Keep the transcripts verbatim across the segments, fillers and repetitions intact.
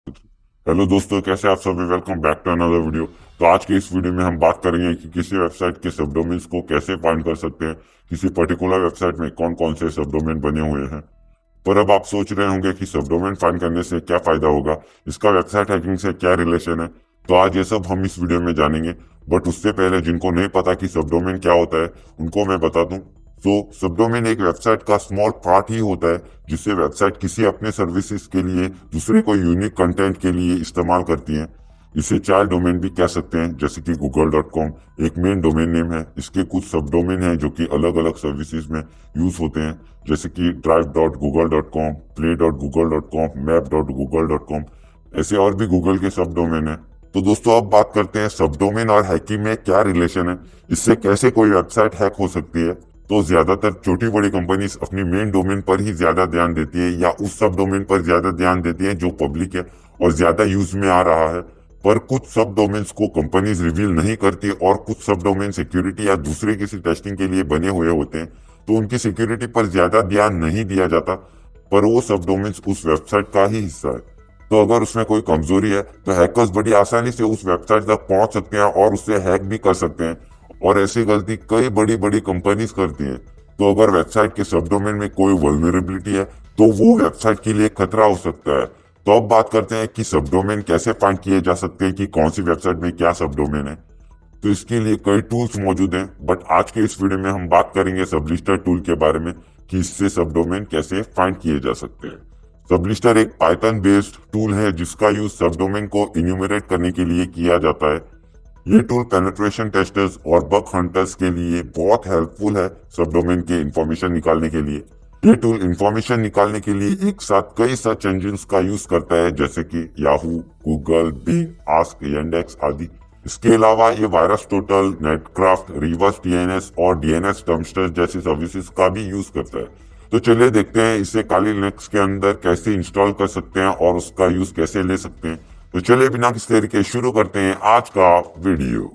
Hello दोस्तों, कैसे आप सभी। Welcome back to another video. तो आज के इस वीडियो में हम बात करेंगे कि किसी वेबसाइट के सब डोमेन्स को कैसे फाइंड कर सकते हैं, किसी पर्टिकुलर वेबसाइट में कौन कौन से सब डोमेन बने हुए हैं। पर अब आप सोच रहे होंगे कि सब डोमेन फाइंड करने से क्या फायदा होगा, इसका वेबसाइट हैकिंग से क्या रिलेशन है। तो आज ये सब हम इस वीडियो में जानेंगे। बट उससे पहले जिनको नहीं पता कि सब डोमेन क्या होता है, उनको मैं बता दूं। तो सब डोमेन एक वेबसाइट का स्मॉल पार्ट ही होता है, जिससे वेबसाइट किसी अपने सर्विसेज के लिए दूसरे को यूनिक कंटेंट के लिए इस्तेमाल करती है। इसे चाइल्ड डोमेन भी कह सकते हैं, जैसे कि गूगल डॉट कॉम एक मेन डोमेन नेम है। इसके कुछ सब डोमेन है जो कि अलग अलग सर्विसेज में यूज होते हैं, जैसे कि drive dot Google dot com, play dot Google dot com, map dot Google dot com. ऐसे और भी गूगल के सब डोमेन है। तो दोस्तों, अब बात करते हैं सब डोमेन और हैकिंग में क्या रिलेशन है, इससे कैसे कोई वेबसाइट हैक हो सकती है। तो ज्यादातर छोटी बड़ी कंपनीज अपनी मेन डोमेन पर ही ज्यादा ध्यान देती है, या उस सब डोमेन पर ज्यादा ध्यान देती है जो पब्लिक है और ज्यादा यूज में आ रहा है। पर कुछ सब डोमेन्स को कंपनीज रिवील नहीं करती, और कुछ सब डोमेन सिक्योरिटी या दूसरे किसी टेस्टिंग के लिए बने हुए होते हैं, तो उनकी सिक्योरिटी पर ज्यादा ध्यान नहीं दिया जाता। पर वो सब डोमेन्स उस वेबसाइट का ही हिस्सा है। तो अगर उसमें कोई कमजोरी है तो हैकर्स बड़ी आसानी से उस वेबसाइट तक पहुंच सकते हैं और उससे हैक भी कर सकते हैं। और ऐसी गलती कई बड़ी बड़ी कंपनीज करती हैं। तो अगर वेबसाइट के सब डोमेन में कोई वल्नरेबिलिटी है, तो वो वेबसाइट के लिए खतरा हो सकता है। तो अब बात करते हैं कि सब डोमेन कैसे फाइंड किए जा सकते हैं, कि कौन सी वेबसाइट में क्या सब डोमेन है। तो इसके लिए कई टूल्स मौजूद हैं, बट आज के इस वीडियो में हम बात करेंगे सबलिस्टर टूल के बारे में, कि इससे सब डोमेन कैसे फाइंड किए जा सकते हैं। सबलिस्टर एक पाइथन बेस्ड टूल है जिसका यूज सब डोमेन को इन्यूमरेट करने के लिए किया जाता है। ये टूल पेनिट्रेशन टेस्टर्स और बग हंटर्स के लिए बहुत हेल्पफुल है सब डोमेन के इंफॉर्मेशन निकालने के लिए। ये टूल इंफॉर्मेशन निकालने के लिए एक साथ कई सर्च इंजिन्स का यूज करता है, जैसे कि Yahoo, Google, Bing, Ask, Yandex आदि। इसके अलावा ये VirusTotal, Netcraft, reverse DNS और डीएनएस डम्पस्टर जैसी सर्विसेज का भी यूज करता है। तो चलिए देखते हैं इसे काली लिनक्स के अंदर कैसे इंस्टॉल कर सकते हैं और उसका यूज कैसे ले सकते हैं। तो चलिए बिना किसी देरी के शुरू करते हैं आज का वीडियो।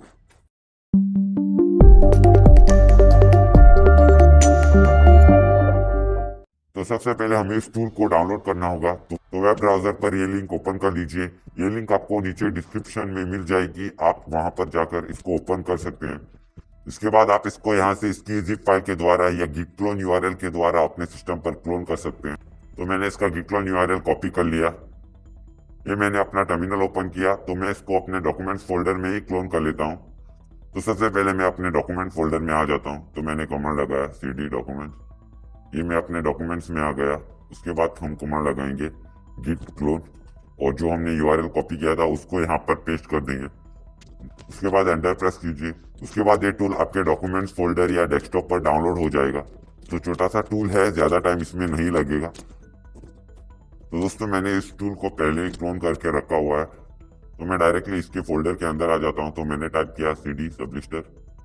तो सबसे पहले हमें इस टूल को डाउनलोड करना होगा। तो, तो वेब ब्राउजर पर ये लिंक ओपन कर लीजिए। ये लिंक आपको नीचे डिस्क्रिप्शन में मिल जाएगी, आप वहां पर जाकर इसको ओपन कर सकते हैं। इसके बाद आप इसको यहाँ से इसकी जिप फाइल के द्वारा या गिट क्लोन यूआरएल के द्वारा अपने सिस्टम पर क्लोन कर सकते हैं। तो मैंने इसका गिट क्लोन यूआरएल कॉपी कर लिया। ये मैंने अपना टर्मिनल ओपन किया, तो मैं इसको अपने डॉक्यूमेंट्स फोल्डर में ही क्लोन कर लेता हूँ। तो सबसे पहले मैं अपने डॉक्यूमेंट फोल्डर में आ जाता हूँ। तो मैंने कमांड लगाया सी डी डॉक्यूमेंट। ये मैं अपने डॉक्यूमेंट्स में आ गया। उसके बाद हम कमांड लगाएंगे गिट क्लोन, और जो हमने यूआरएल कॉपी किया था उसको यहाँ पर पेस्ट कर देंगे। उसके बाद एंटर प्रेस कीजिए। उसके बाद ये टूल आपके डॉक्यूमेंट्स फोल्डर या डेस्कटॉप पर डाउनलोड हो जाएगा। तो छोटा सा टूल है, ज्यादा टाइम इसमें नहीं लगेगा। तो दोस्तों, मैंने इस टूल को पहले ही क्लोन करके रखा हुआ है। तो मैं डायरेक्टली इसके फोल्डर के अंदर आ जाता हूँ। तो मैंने टाइप किया सी डी सबलिस्टर।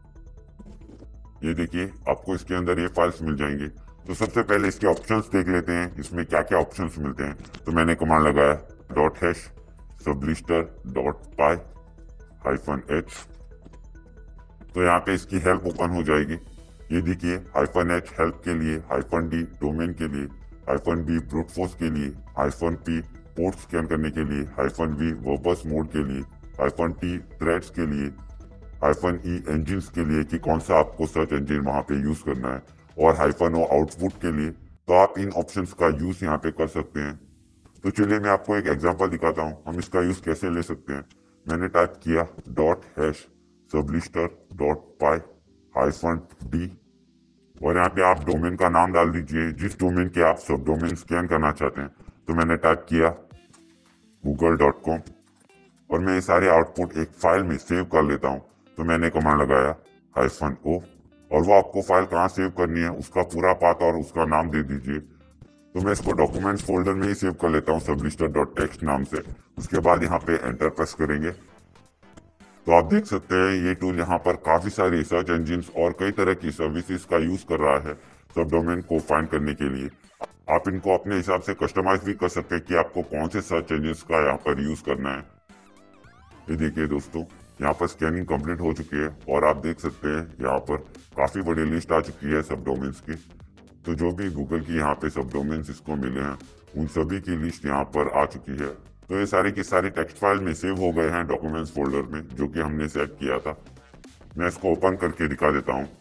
ये देखिए, आपको इसके अंदर ये फाइल्स मिल जाएंगे। तो सबसे पहले इसके ऑप्शंस देख लेते हैं, इसमें क्या क्या ऑप्शंस मिलते हैं। तो मैंने कमांड लगाया dot hash sublister dot py hyphen H. तो यहाँ पे इसकी हेल्प ओपन हो जाएगी। ये देखिए, हाइफन एच हेल्प के लिए, हाइफन डी डोमेन के लिए, हाइफन बी ब्रूट फोर्स के लिए, हाइफन पी पोर्ट स्कैन करने के लिए, हाइफन वी वर्बस मोड के लिए, हाइफन टी थ्रेड्स के लिए, हाइफन ई इंजिन के लिए कि कौन सा आपको सर्च इंजिन वहां पे यूज करना है, और हाइफन ओ आउटपुट के लिए। तो आप इन ऑप्शंस का यूज यहाँ पे कर सकते हैं। तो चलिए मैं आपको एक एग्जांपल दिखाता हूँ हम इसका यूज कैसे ले सकते हैं। मैंने टाइप किया dot hash sublister dot py hyphen D, और यहाँ पे आप डोमेन का नाम डाल दीजिए, जिस डोमेन के आप सब डोमेन स्कैन करना चाहते हैं। तो मैंने टाइप किया गूगल डॉट कॉम, और मैं ये सारे आउटपुट एक फाइल में सेव कर लेता हूँ। तो मैंने कमांड लगाया हाइफन ओ, और वो आपको फाइल कहाँ सेव करनी है उसका पूरा पाथ और उसका नाम दे दीजिए। तो मैं इसको डॉक्यूमेंट्स फोल्डर में ही सेव कर लेता हूँ सबलिस्टर डॉट टेक्स्ट नाम से। उसके बाद यहाँ पे एंटर प्रेस करेंगे। तो आप देख सकते हैं ये टूल यहाँ पर काफी सारी सर्च इंजिन और कई तरह की सर्विसेज का यूज कर रहा है सब डोमेन को फाइंड करने के लिए। आप इनको अपने हिसाब से कस्टमाइज भी कर सकते हैं कि आपको कौन से सर्च इंजिन का यहाँ पर यूज करना है। ये देखिए दोस्तों, यहाँ पर स्कैनिंग कंप्लीट हो चुकी है, और आप देख सकते हैं यहाँ पर काफी बड़ी लिस्ट आ चुकी है सब डोमेन्स की। तो जो भी गूगल की यहाँ पे सब डोमेन्स इसको मिले हैं, उन सभी की लिस्ट यहाँ पर आ चुकी है। तो ये सारी की सारी टेक्स्ट फाइल में सेव हो गए हैं डॉक्यूमेंट्स फोल्डर में, जो कि हमने सेट किया था। मैं इसको ओपन करके दिखा देता हूँ।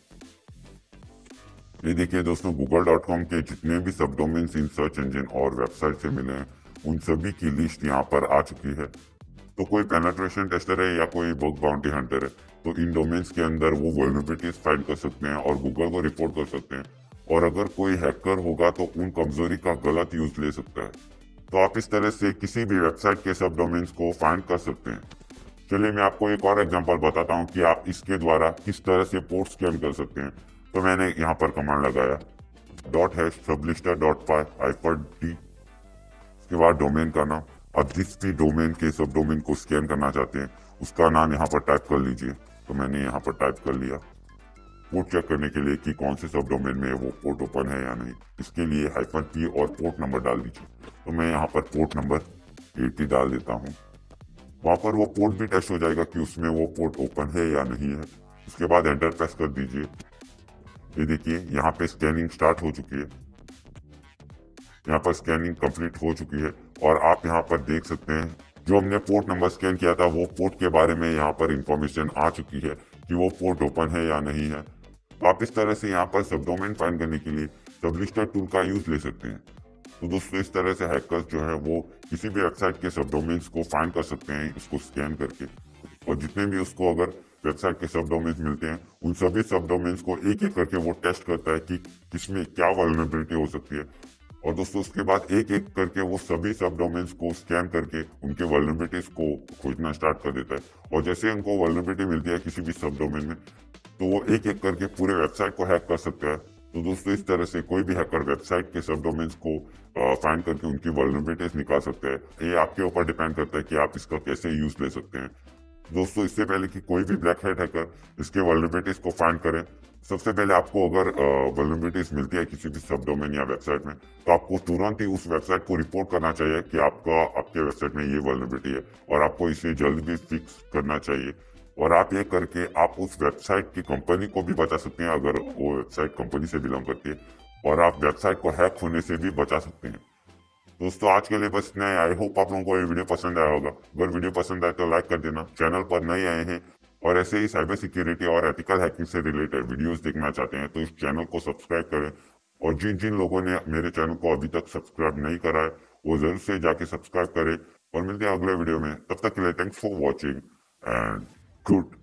ये देखिए दोस्तों, गूगल डॉट कॉम के जितने भी सब डोमेन्स इन सर्च इंजन और वेबसाइट से मिले हैं, उन सभी की लिस्ट यहाँ पर आ चुकी है। तो कोई पेनिट्रेशन टेस्टर है या कोई बग बाउंटी हंटर है, तो इन डोमेन्स के अंदर वो वल्नरेबिलिटीज फाइंड कर सकते हैं और गूगल को रिपोर्ट कर सकते हैं। और अगर कोई हैकर होगा तो उन कमजोरी का गलत यूज ले सकता है। तो आप इस तरह से किसी भी वेबसाइट के सब डोमेन्स को फाइंड कर सकते हैं। चलिए मैं आपको एक और एग्जांपल बताता हूँ कि आप इसके द्वारा किस तरह से पोर्ट स्कैन कर सकते हैं। तो मैंने यहाँ पर कमांड लगाया dot hash sublister dot py hyphen D, इसके बाद डोमेन का नाम। अब जिस भी डोमेन के सब डोमेन को स्कैन करना चाहते हैं उसका नाम यहाँ पर टाइप कर लीजिए। तो मैंने यहाँ पर टाइप कर लिया। पोर्ट चेक करने के लिए कि कौन से सब डोमेन में वो पोर्ट ओपन है या नहीं, इसके लिए हाइफन पी और पोर्ट नंबर डाल दीजिए। तो मैं यहाँ पर पोर्ट नंबर अस्सी डाल देता हूँ। वहाँ पर वो पोर्ट भी टेस्ट हो जाएगा कि उसमें वो पोर्ट ओपन है या नहीं है। उसके बाद एंटर प्रेस कर दीजिए। ये देखिए यहाँ पे स्कैनिंग स्टार्ट हो चुकी है। यहाँ पर स्कैनिंग कंप्लीट हो चुकी है और आप यहाँ पर देख सकते हैं जो हमने पोर्ट नंबर स्कैन किया था वो पोर्ट के बारे में यहाँ पर इंफॉर्मेशन आ चुकी है कि वो पोर्ट ओपन है या नहीं है। तो आप इस तरह से यहाँ पर सब डोमेन फाइंड करने के लिए सबलिस्टर टूल का यूज ले सकते हैं। तो दोस्तों इस तरह से हैकर्स जो है वो किसी भी वेबसाइट के सब डोमेन्स को फाइंड कर सकते हैं उसको स्कैन करके। और जितने भी उसको अगर वेबसाइट के सब डोमेन्स मिलते हैं उन सभी सब डोमेन्स को एक एक करके वो टेस्ट करता है कि किसमें क्या वल्नरेबिलिटी हो सकती है। और दोस्तों उसके बाद एक एक करके वो सभी सब डोमेन्स को स्कैन करके उनके वल्नरेबिलिटीज को खोजना स्टार्ट कर देता है। और जैसे उनको वल्नरेबिलिटी मिलती है किसी भी सब डोमेन में, तो वो एक एक करके पूरे वेबसाइट को हैक कर सकता है। तो दोस्तों इस तरह से कोई भी हैकर वेबसाइट के सब डोमेन्स को फाइंड करके उनकी वल्नरेबिलिटीज निकाल सकता है। ये आपके ऊपर डिपेंड करता है कि आप इसका कैसे यूज ले सकते हैं। दोस्तों इससे पहले कि कोई भी ब्लैक हैट हैकर इसके वल्नरेबिलिटीज को फाइंड करे, सबसे पहले आपको अगर वल्नरेबिलिटीज मिलती है किसी भी सब डोमेन या वेबसाइट में, तो आपको तुरंत ही उस वेबसाइट को रिपोर्ट करना चाहिए कि आपका आपके वेबसाइट में ये वल्नरेबिलिटी है और आपको इसे जल्द भी फिक्स करना चाहिए। और आप ये करके आप उस वेबसाइट की कंपनी को भी बचा सकते हैं अगर वो वेबसाइट कंपनी से बिलोंग करती है, और आप वेबसाइट को हैक होने से भी बचा सकते हैं। दोस्तों आज के लिए बस इतना ही। आई होप आप लोगों को ये वीडियो पसंद आया होगा। अगर वीडियो पसंद आए तो लाइक कर देना। चैनल पर नए आए हैं और ऐसे ही साइबर सिक्योरिटी और एथिकल हैकिंग से रिलेटेड वीडियोस देखना चाहते हैं तो इस चैनल को सब्सक्राइब करें। और जिन जिन लोगों ने मेरे चैनल को अभी तक सब्सक्राइब नहीं करा है वो जरूर से जाके सब्सक्राइब करें। और मिलते हैं अगले वीडियो में, तब तक के लिए thanks for watching and good